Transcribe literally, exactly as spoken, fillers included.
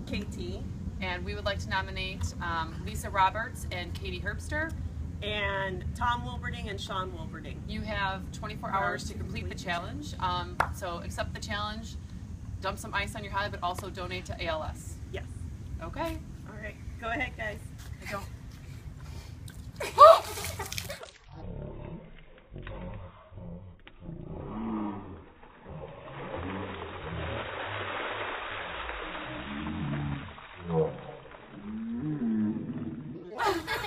K T. And we would like to nominate um, Lisa Roberts and Katie Herbster. And Tom Wilberding and Sean Wilberding. You have twenty-four hours to complete the challenge. Um, so accept the challenge, dump some ice on your hide, but also donate to A L S. Yes. Okay. All right. Go ahead, guys. Go. Oh.